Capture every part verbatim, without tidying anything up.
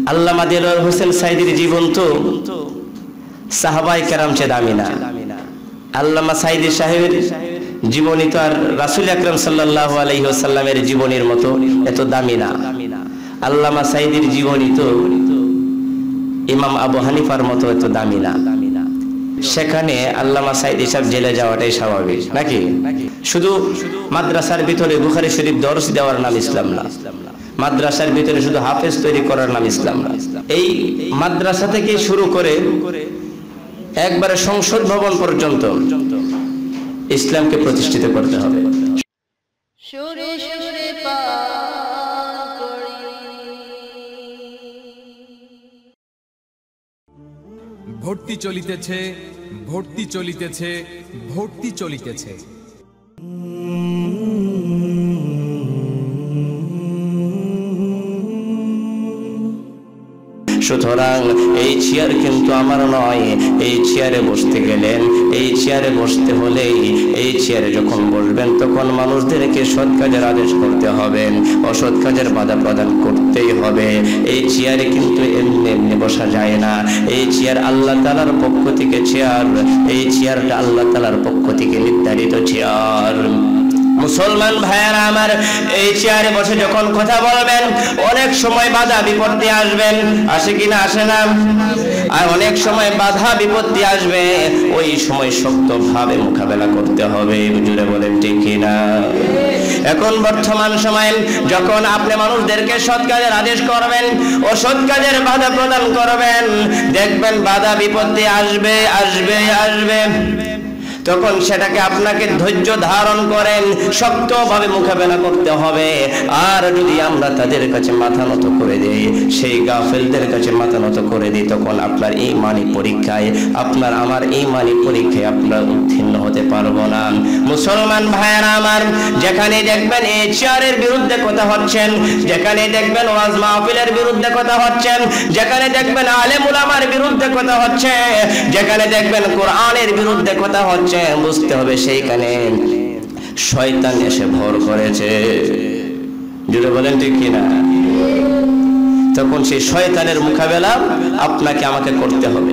আল্লামা দেলোয়ার হোসেন সাইদির জীবন তো সাহাবায়ে কেরাম চেয়ে দামি না। আল্লামা সাইদি সাহেবের জীবনী তো আর রাসূল আকরাম সাল্লাল্লাহু আলাইহি ওয়াসাল্লামের জীবনীর মতো এত দামি না। আল্লামা সাইদির জীবনী তো ইমাম আবু হানিফার মতো এত দামি না। সেখানে আল্লামা সাইদি সাহেব জেলে যাওয়াটাই স্বাভাবিক নাকি? শুধু মাদ্রাসার ভিতরে বুখারী শরীফ দরস দেওয়ার নাম ইসলাম না, মাদ্রাসার ভিতরে শুধু হাফেজ তৈরি করার নাম ইসলাম না। এই মাদ্রাসা থেকে শুরু করে একবারে সংসদ ভবন পর্যন্ত ইসলামকে প্রতিষ্ঠিত করতে হবে। ভর্তি চলিতেছে, ভর্তি চলিতেছে, ভর্তি চলিতেছে। সুতরাং এই চেয়ার কিন্তু আমার নয়। এই চেয়ারে বসতে গেলেন, এই চেয়ারে বসতে হলেই এই চেয়ারে যখন বসবেন তখন মানুষদেরকে সৎ কাজের আদেশ করতে হবে, অসৎ কাজের বাধা প্রদান করতেই হবে। এই চেয়ারে কিন্তু এমনি এমনি বসা যায় না। এই চেয়ার আল্লাহ তাআলার পক্ষ থেকে চেয়ার, এই চেয়ারটা আল্লাহ তাআলার পক্ষ থেকে নির্ধারিত চেয়ার। মুসলমান ভাইয়েরা আমার, এই চেয়ারে বসে যখন কথা বলবেন অনেক সময় বাধা বিপত্তি আসবেন, আসে কিনা আসে না? আর অনেক সময় বাধা বিপত্তি আসবে, ওই সময় শক্তভাবে মোকাবেলা করতে হবে। জুড়ে বলেন ঠিক কিনা? এখন বর্তমান সময়ে যখন আপনি মানুষদেরকে সৎ কাজের আদেশ করবেন, অসৎ কাজের বাধা প্রদান করবেন, দেখবেন বাধা বিপত্তি আসবে আসবে আসবে, তখন সেটাকে আপনাকে ধৈর্য ধারণ করেন শক্তভাবে মোকাবেলা করতে হবে। আর যদি আমরা তাদের কাছে মাথা নত করে দেই, সেই গাফেলদের কাছে মাথা নত করে দিই, তখন আপনার ঈমানি পরীক্ষায়, আপনার আমার ঈমানি পরীক্ষায় আপনারা উত্তীর্ণ হতে পারবো না। মুসলমান ভাইয়েরা আমার, যেখানে দেখবেন এই চেয়ারের বিরুদ্ধে কথা হচ্ছেন, যেখানে দেখবেন ওয়াজ মাহফিলের বিরুদ্ধে কথা হচ্ছেন, যেখানে দেখবেন আলেম উলামার বিরুদ্ধে কথা হচ্ছে, যেখানে দেখবেন কোরআনের বিরুদ্ধে কথা হচ্ছে, বুঝতে হবে সেইখানে শয়তান এসে ভর করেছে। জুড়ে বলেন ঠিক কিনা? তখন সেই শয়তানের মোকাবেলা আপনাকে আমাকে করতে হবে।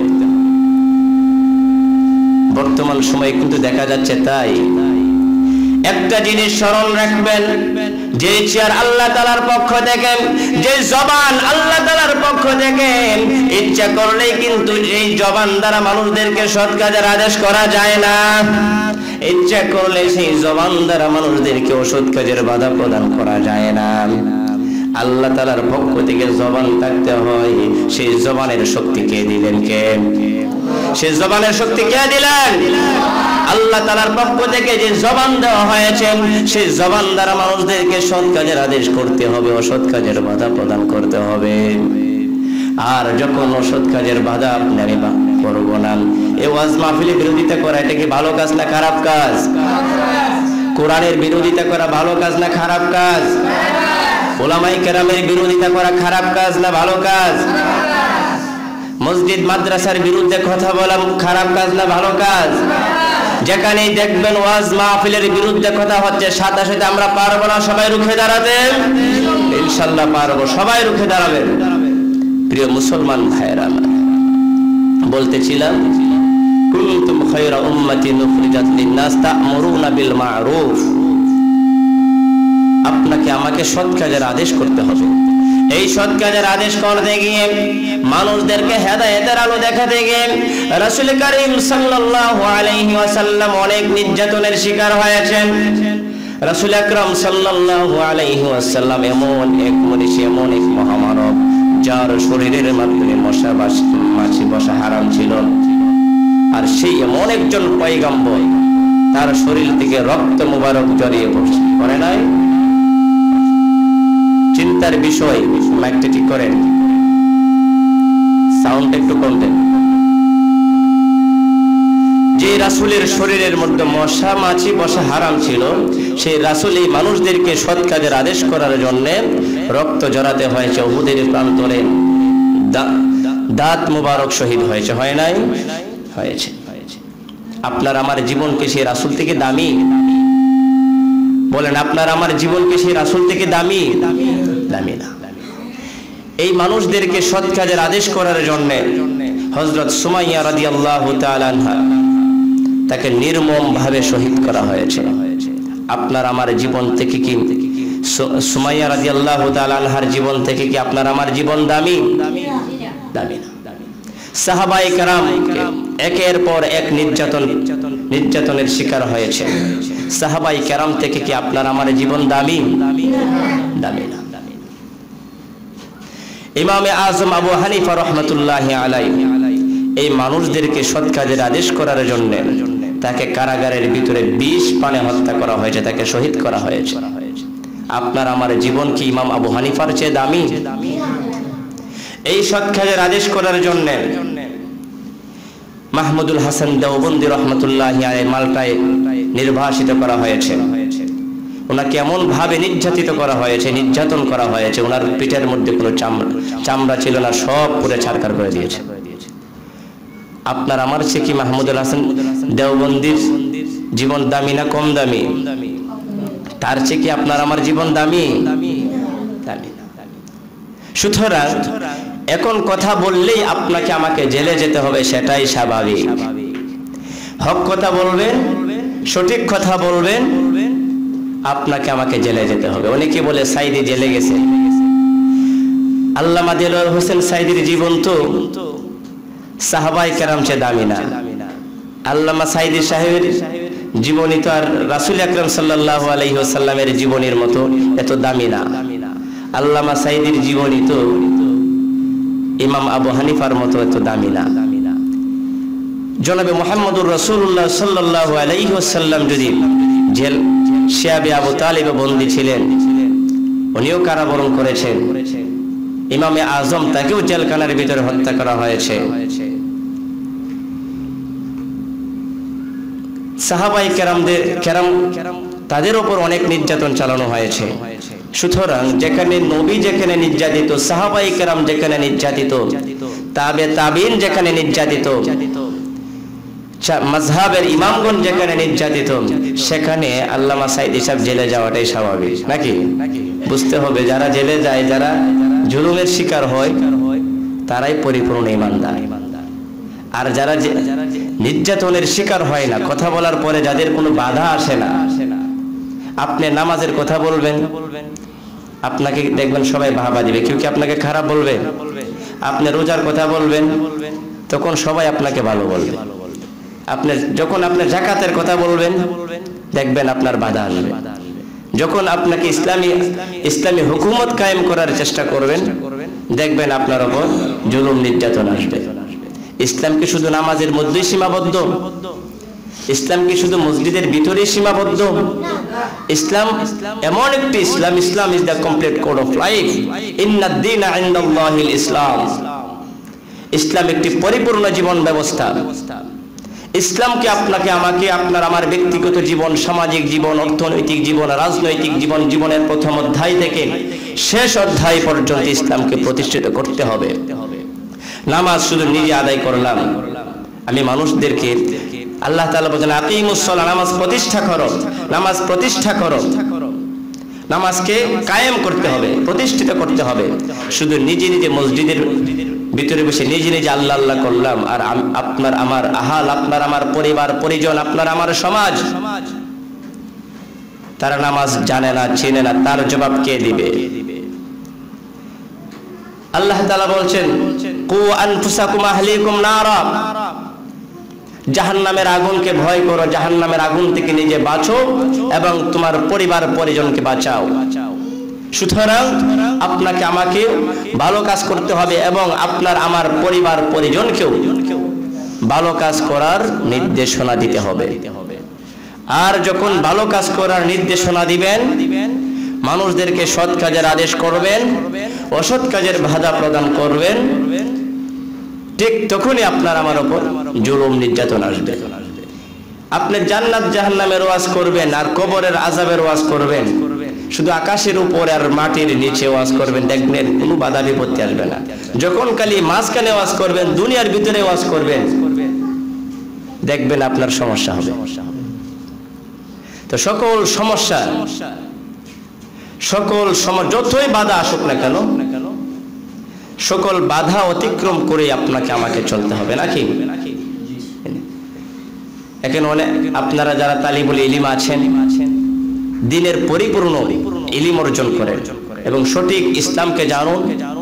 বর্তমান সময়ে কিন্তু দেখা যাচ্ছে তাই। একটা জিনিস স্মরণ রাখবেন, যে চেয়ার আল্লাহ তাআলার পক্ষ থেকে, যে জবান আল্লাহ তাআলার পক্ষ থেকে, ইচ্ছা করলেই কিন্তু এই জবান দ্বারা মানুষদেরকে সৎ কাজের আদেশ করা যায় না। ইচ্ছা করলে সেই জবান দ্বারা মানুষদেরকে অসৎ কাজের বাধা প্রদান করা যায় না। আল্লাহ তাআলার পক্ষ থেকে জবান থাকতে হয়। সেই জবানের শক্তি কে দিলেন? কে? সেই জবানের শক্তি কে দিলেন? আল্লাহ তাআলার পক্ষ থেকে যে জবান দেওয়া হয়েছে, সেই জবান দ্বারা মানুষদেরকে সৎ কাজের আদেশ করতে হবে, অসৎ কাজের বাধা প্রদান করতে হবে। আর যখন অসৎ কাজের বাধা আপনি আমি করব না, এই ওয়াজ মাহফিলের বিরোধিতা করা এটা কি ভালো কাজ না খারাপ কাজ? কোরআনের বিরোধিতা করা ভালো কাজ না খারাপ কাজ? উলামায়ে কেরামের বিরোধিতা করা খারাপ কাজ না ভালো কাজ? মসজিদ মাদ্রাসার বিরুদ্ধে কথা বলা খারাপ কাজ না ভালো কাজ? যেখানেই দেখবেন ওয়াজ মাহফিলের বিরুদ্ধে কথা হচ্ছে, সাথে সাথে আমরা পারবো না সবাই রুখে দাঁড়াতে? ইনশাআল্লাহ পারবো, সবাই রুখে দাঁড়াবেন। প্রিয় মুসলমান ভাইরা, বলতেছিলাম কুনতুম খায়রা উম্মাতিন উখরিজাত লিন-নাস তা'মুরুনা বিল মা'রুফ। আপনাকে আমাকে সৎ কাজের আদেশ করতে হবে। এই সৎ কাজের আদেশ করতে গিয়ে, মানুষদেরকে হেদায়েতের আলো দেখাতে গিয়ে রাসূল করিম সাল্লাল্লাহু আলাইহি ওয়াসাল্লাম অনেক নির্যাতনের শিকার হয়েছেন। রাসূল আকরাম সাল্লাল্লাহু আলাইহি ওয়াসাল্লাম এমন এক মনীষী, এমন এক মহামানব, যার শরীরের মাধ্যমে মশা মাছি বসা হারাম ছিল। আর সেই এমন একজন পয়গম্বর, তার শরীর থেকে রক্ত মুবারক জড়িয়ে পড়ছে, করে নাই? চিন্তার বিষয়। মাইকটা ঠিক করেন, সাউন্ড একটু কম দেন। যে রাসূলের শরীরের মধ্যে মশা মাছি বসা হারাম ছিল, সেই রাসূল এই মানুষদেরকে সৎ কাজের আদেশ করার জন্য রক্ত জড়াতে হয়েছে। উহুদের প্রান্তরে দাঁত মুবারক শহীদ হয়েছে, হয় নাই? হয়েছে। আপনার আমার জীবন কি সেই রাসূল থেকে দামি? বলেন, আপনার আমার জীবন কি সেই রাসূল থেকে দামি? দামি না। এই মানুষদেরকে সৎ কাজের আদেশ করার জন্য হযরত সুমাইয়া রাদিয়াল্লাহু তাআলা আনহা তাকে নির্মম ভাবে শহীদ করা হয়েছে। আপনার আমার জীবন থেকে কি সুমাইয়া রাদিয়াল্লাহু তাআলা আনহার জীবন থেকে কি আপনার আমার জীবন দামি? দামি না। সাহাবায়ে কেরাম একের পর এক নির্যাতন নির্যাতনের শিকার হয়েছে। সাহাবায়ে কেরাম থেকে কি আপনার আমার জীবন দামি? দামি না। ইমামে আজম আবু হানিফা রাহমাতুল্লাহি আলাইহি এই মানুষদেরকে সৎ কাজের আদেশ করার জন্য তাকে কারাগারের ভিতরে বিষ পানে হত্যা করা হয়েছে, তাকে শহীদ করা হয়েছে। আপনার আমার জীবন কি ইমাম আবু হানিফার চেয়ে দামি? এই সৎ কাজের আদেশ করার জন্য মাহমুদুল হাসান দেওবন্দি রাহমাতুল্লাহি আলাইহি মাল্টায় নির্বাসিত করা হয়েছে। ওনাকে এমন ভাবে নির্যাতিত করা হয়েছে, নির্যাতন করা হয়েছে, ওনার পিঠের মধ্যে কোনো চামড়া চামড়া ছিল না, সব পুরো ছারখার করে দিয়েছে। আপনার আমার চেয়ে কি মাহমুদুল হাসান দেওবন্দির জীবন দামি না কম দামি? তার চেয়ে কি আপনার আমার জীবন দামি? দামি। সুতরাং এখন কথা বললেই আপনাকে আমাকে জেলে যেতে হবে, সেটাই স্বাভাবিক। হক কথা বলবেন, সঠিক কথা বলবেন, আপনাকে আমাকে জেলে যেতে হবে। অনেকে বলে সাইদি জেলে গেছে। আল্লামা দেলোয়ার হোসেন সাইদির জীবন তো সাহাবায়ে কেরাম চেয়ে দামি না। আল্লামা সাইদি সাহেবের জীবনী তো আর রাসূল আকরাম সাল্লাল্লাহু আলাইহি ওয়াসাল্লামের জীবনীর মতো এত দামি না। আল্লামা সাইদির জীবনী তো ইমাম আবু হানিফার মতো এত দামি না। জনাবে মুহাম্মদুর রাসূলুল্লাহ সাল্লাল্লাহু আলাইহি ওয়াসাল্লাম যদি জেল শিয়াবে আবু তালিবে বন্দী ছিলেন, উনিও কারাবরণ করেছেন। ইমামে আজম তাকেও জেলখানার ভিতরে হত্যা করা হয়েছে। সাহাবায়ে কেরামদের কেরাম তাদের উপর অনেক নির্যাতন চালানো হয়েছে। সুতরাং যেখানে নবী যেখানে নির্যাতিত, সাহাবায়ে কেরাম যেখানে নির্যাতিত, তাবে তাবিন যেখানে নির্যাতিত, মাযহাবের ইমামগণ যেখানে নির্যাতিত, সেখানে আল্লামা সাইদি সাহেব জেলে যাওয়াটাই স্বাভাবিক নাকি? বুঝতে হবে যারা জেলে যায়, যারা জুলুমের শিকার হয়, তারাই পরিপূর্ণ ঈমানদার। আর যারা নির্যাতনের শিকার হয় না, কথা বলার পরে যাদের কোনো বাধা আসে না, আপনি নামাজের কথা বলবেন, আপনাকে দেখবেন সবাই বাহবা দিবে, কেউ কি আপনাকে খারাপ বলবে? আপনি রোজার কথা বলবেন, তখন সবাই আপনাকে ভালো বলবে। আপনি যখন আপনি যাকাতের কথা বলবেন, দেখবেন আপনার বাধা আসবে। যখন আপনাকে ইসলামী ইসলামী হুকুমত কায়েম করার চেষ্টা করবেন, দেখবেন আপনার উপর জুলুম নির্যাতন আসবে। ইসলাম কি শুধু নামাজের মধ্যেই সীমাবদ্ধ? ইসলাম কি শুধু মসজিদের ভিতরেই সীমাবদ্ধ? ইসলাম এমন একটি Islam, Islam is the complete code of life. ইন্নাদ দীনা ইনদাল্লাহিল ইসলাম। ইসলাম একটি পরিপূর্ণ জীবন ব্যবস্থা। ইসলামকে আপনাকে আমাকে আপনার আমার ব্যক্তিগত জীবন, সামাজিক জীবন, অর্থনৈতিক জীবন, রাজনৈতিক জীবন, জীবনের প্রথম অধ্যায় থেকে শেষ অধ্যায় পর্যন্ত ইসলামকে প্রতিষ্ঠিত করতে হবে। নামাজ শুধু নিজে আদায় করলাম, আমি মানুষদেরকে, আল্লাহ তাআলা বলেন আকিমুস সালাহ, নামাজ প্রতিষ্ঠা করো, নামাজ প্রতিষ্ঠা করো, নামাজকে কায়েম করতে হবে, প্রতিষ্ঠিত করতে হবে। শুধু নিজে নিজে মসজিদের ভিতরে বসে নিজে নিজে আল্লাহ আল্লাহ করলাম, আর আপনার আমার আহাল, আপনার আমার পরিবার পরিজন, আপনার আমার সমাজ, তারা নামাজ জানে না, চেনে না, তার জবাব কে দিবে? আল্লাহ তাআলা বলছেন কু আনফুসাকুম আহলিকুম নারা, জাহান্নামের আগুনকে ভয় করো, জাহান্নামের আগুন থেকে নিজে বাঁচো এবং তোমার পরিবার পরিজনকে বাঁচাও। সুতরাং আপনাকে আমাকে ভালো কাজ করতে হবে এবং আপনার আমার পরিবার পরিজনকেও ভালো কাজ করার নির্দেশনা দিতে হবে। আর যখন ভালো কাজ করার নির্দেশনা দিবেন, মানুষদেরকে সৎ কাজের আদেশ করবেন, অসৎ কাজের বাধা প্রদান করবেন, ঠিক তখনই আপনার আমার উপর জুলুম নির্যাতন আসবে। আপনি জান্নাত জাহান্নামের ওয়াজ করবেন আর কবরের আযাবের ওয়াজ করবেন, শুধু আকাশের উপর আর মাটির নিচে ওয়াজ করবেন, দেখবেন কোনো বাধা বিপত্তি আসবে না। যখন খালি মাঝখানে ওয়াজ করবেন, দুনিয়ার ভিতরে ওয়াজ করবেন, দেখবেন আপনার সমস্যা হবে। তো সকল সমস্যা, সকল সমস্যা যতই বাধা আসুক না কেন, সকল বাধা অতিক্রম করে আপনাকে আমাকে চলতে হবে নাকি? এখন অনেক আপনারা যারা তালিবুল ইলম আছেন, দ্বীনের পরিপূর্ণ ইলম অর্জন করেন এবং সঠিক ইসলামকে জানুন,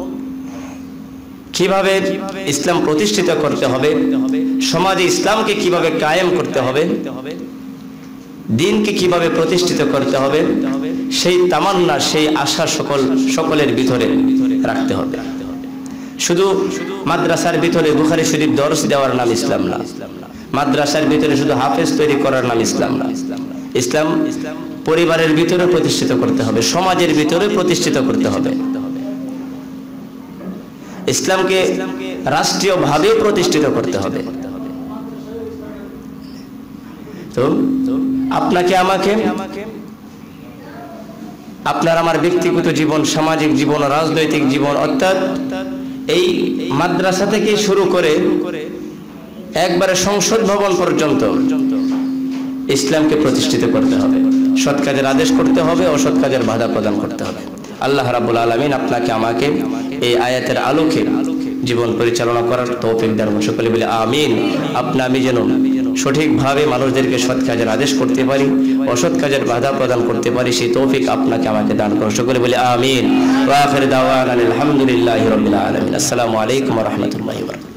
কিভাবে ইসলাম প্রতিষ্ঠিত করতে হবে, সমাজে ইসলামকে কিভাবে কায়েম করতে হবে, দ্বীনকে কিভাবে প্রতিষ্ঠিত করতে হবে, সেই তামান্না, সেই আশা সকল সকলের ভিতরে রাখতে হবে। শুধু মাদ্রাসার ভিতরে বুখারী শরীফ দর্স দেওয়ার নাম ইসলাম না, মাদ্রাসার ভিতরে শুধু হাফেজ তৈরি করার নাম ইসলাম না। ইসলাম পরিবারের ভিতরে প্রতিষ্ঠিত করতে হবে, সমাজের ভিতরে প্রতিষ্ঠিত করতে হবে, ইসলামকে রাষ্ট্রীয়ভাবে প্রতিষ্ঠিত করতে হবে। তো আপনাকে আমাকে, আপনার আমার ব্যক্তিগত জীবন, সামাজিক জীবন, রাজনৈতিক জীবন, অর্থাৎ এই মাদ্রাসা থেকে শুরু করে একবারে সংসদ ভবন পর্যন্ত ইসলামকে প্রতিষ্ঠিত করতে হবে, সৎ কাজের আদেশ করতে হবে, অসৎ কাজের বাধা প্রদান করতে হবে। আল্লাহ রাব্বুল আলামিন আপনাকে আমাকে এই আয়াতের আলোকে জীবন পরিচালনা করার তৌফিক দান করুন। সকলে বলে আমিন। আপনি আমি যেন সঠিকভাবে মানুষদেরকে সৎ কাজের আদেশ করতে পারি, অসৎ কাজের বাধা প্রদান করতে পারি, সেই তৌফিক আপনাকে আমাকে দান করুন। সকলে বলে আমিন। ওয়া আখির দাওয়ানা আলহামদুলিল্লাহি রাব্বিল আলামিন। আসসালামু আলাইকুম ওয়া রাহমাতুল্লাহি ওয়া বারাকাতুহু।